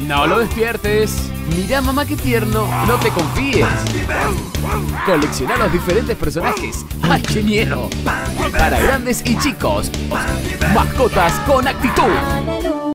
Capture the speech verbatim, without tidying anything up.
No lo despiertes. Mira, mamá, qué tierno. No te confíes. Colecciona los diferentes personajes. ¡Ay, qué miedo! Para grandes y chicos. Mascotas con actitud.